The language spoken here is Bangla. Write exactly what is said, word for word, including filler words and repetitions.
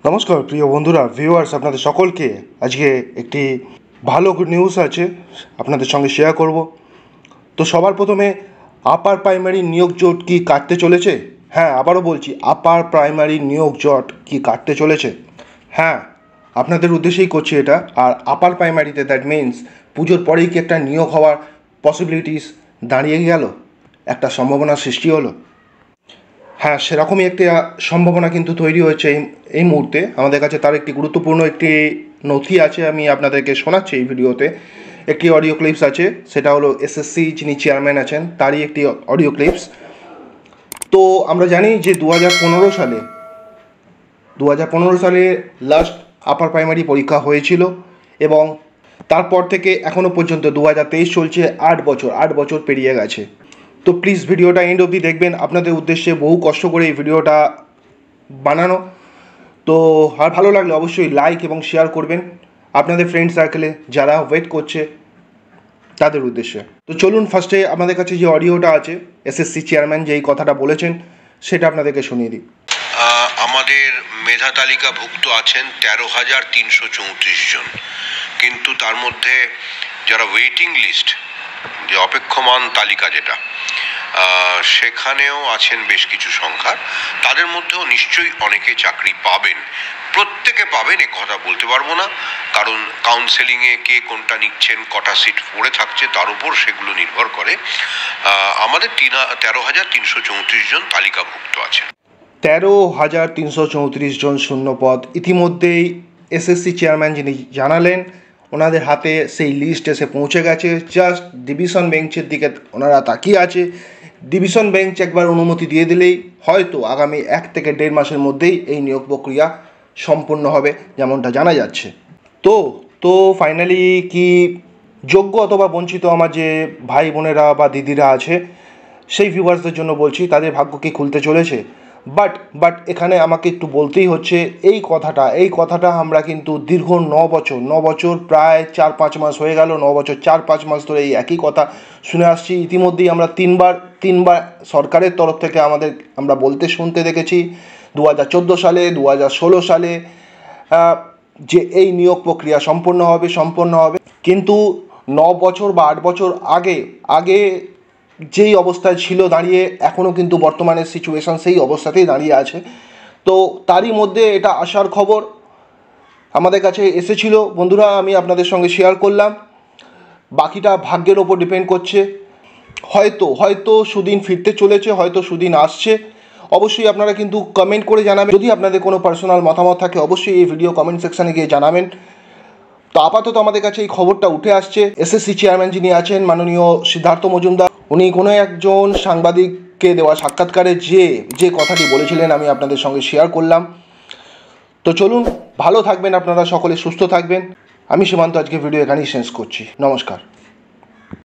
নমস্কার প্রিয় বন্ধুরা, ভিউয়ার্স, আপনাদের সকলকে আজকে একটি ভালো নিউজ আছে আপনাদের সঙ্গে শেয়ার করব। তো সবার প্রথমে আপার প্রাইমারি নিয়োগ জট কি কাটতে চলেছে? হ্যাঁ, আবারও বলছি, আপার প্রাইমারি নিয়োগ জট কি কাটতে চলেছে? হ্যাঁ, আপনাদের উদ্দেশ্যেই করছি এটা। আর আপার প্রাইমারিতে দ্যাট মিনস পুজোর পরেই কি একটা নিয়োগ হওয়ার পসিবিলিটিস দাঁড়িয়ে গেল, একটা সম্ভাবনার সৃষ্টি হলো? হ্যাঁ, সেরকমই একটি সম্ভাবনা কিন্তু তৈরি হয়েছে এই এই মুহূর্তে আমাদের কাছে। তার একটি গুরুত্বপূর্ণ একটি নথি আছে, আমি আপনাদেরকে শোনাচ্ছি এই ভিডিওতে। একটি অডিও ক্লিপস আছে, সেটা হলো এসএসসি যিনি চেয়ারম্যান আছেন তারই একটি অডিও ক্লিপস। তো আমরা জানি যে দু হাজার পনেরো সালে দু হাজার পনেরো সালে লাস্ট আপার প্রাইমারি পরীক্ষা হয়েছিল এবং তারপর থেকে এখনও পর্যন্ত দু হাজার তেইশ চলছে, আট বছর আট বছর পেরিয়ে গেছে। তো প্লিজ ভিডিওটা এন্ড অবধি দেখবেন, আপনাদের উদ্দেশ্যে বহু কষ্ট করে এই ভিডিওটা বানানো। তো আর ভালো লাগলে অবশ্যই লাইক এবং শেয়ার করবেন আপনাদের ফ্রেন্ড সার্কেলে যারা ওয়েট করছে তাদের উদ্দেশ্যে। তো চলুন ফার্স্টে আমাদের কাছে যে অডিওটা আছে এসএসসি চেয়ারম্যান যেই কথাটা বলেছেন সেটা আপনাদেরকে শুনিয়ে দিই। আমাদের মেধা তালিকাভুক্ত আছেন তেরো হাজার তিনশো চৌত্রিশ জন, কিন্তু তার মধ্যে যারা ওয়েটিং লিস্ট, যে অপেক্ষমান তালিকা যেটা, সেখানেও আছেন বেশ কিছু সংখ্যা। তাদের মধ্যেও নিশ্চয়ই অনেকে চাকরি পাবেন, প্রত্যেকে পাবেন এ কথা বলতে পারবো না, কারণ কাউন্সেলিংয়ে কে কোনটা নিচ্ছেন, কটা সিট পড়ে থাকছে তার উপর সেগুলো নির্ভর করে। আমাদের তিন তেরো হাজার তিনশো চৌত্রিশ জন তালিকাভুক্ত আছেন। তেরো হাজার তিনশো চৌত্রিশ জন শূন্যপদ ইতিমধ্যেই এসএসসি চেয়ারম্যান যিনি জানালেন ওনাদের হাতে সেই লিস্ট এসে পৌঁছে গেছে। জাস্ট ডিভিশন বেঞ্চের দিকে ওনারা তাকিয়ে আছে। ডিভিশন বেঞ্চ একবার অনুমতি দিয়ে দিলেই হয়তো আগামী এক থেকে দেড় মাসের মধ্যেই এই নিয়োগ প্রক্রিয়া সম্পূর্ণ হবে, যেমনটা জানা যাচ্ছে। তো তো ফাইনালি কি যোগ্য অথবা বঞ্চিত আমার যে ভাই বোনেরা বা দিদিরা আছে সেই ভিউয়ার্সদের জন্য বলছি, তাদের ভাগ্য কি খুলতে চলেছে? বাট বাট এখানে আমাকে একটু বলতেই হচ্ছে এই কথাটা এই কথাটা আমরা কিন্তু দীর্ঘ ন বছর ন বছর প্রায় চার পাঁচ মাস হয়ে গেল, ন বছর চার পাঁচ মাস ধরে এই একই কথা শুনে আসছি। ইতিমধ্যেই আমরা তিনবার তিনবার সরকারের তরফ থেকে আমাদের আমরা বলতে শুনতে দেখেছি, দু হাজার চোদ্দো সালে, দু হাজার ষোলো সালে, যে এই নিয়োগ প্রক্রিয়া সম্পন্ন হবে সম্পন্ন হবে কিন্তু ন বছর বা আট বছর আগে আগে যেই অবস্থায় ছিল দাঁড়িয়ে এখনও কিন্তু বর্তমানের সিচুয়েশান সেই অবস্থাতেই দাঁড়িয়ে আছে। তো তারই মধ্যে এটা আসার খবর আমাদের কাছে এসেছিল বন্ধুরা, আমি আপনাদের সঙ্গে শেয়ার করলাম। বাকিটা ভাগ্যের ওপর ডিপেন্ড করছে। হয়তো হয়তো সুদিন ফিরতে চলেছে, হয়তো সুদিন আসছে। অবশ্যই আপনারা কিন্তু কমেন্ট করে জানাবেন। যদি আপনাদের কোনো পার্সোনাল মতামত থাকে অবশ্যই এই ভিডিও কমেন্ট সেকশানে গিয়ে জানাবেন। তো আপাতত আমাদের কাছে এই খবরটা উঠে আসছে। এসএসসি চেয়ারম্যান যিনি আছেন মাননীয় সিদ্ধার্থ মজুমদার, উনি কোনো একজন সাংবাদিককে দেওয়া সাক্ষাৎকারে যে যে কথাটি বলেছিলেন আমি আপনাদের সঙ্গে শেয়ার করলাম। তো চলুন, ভালো থাকবেন আপনারা সকলে, সুস্থ থাকবেন। আমি সীমান্ত আজকে ভিডিও এখানেই শেষ করছি। নমস্কার।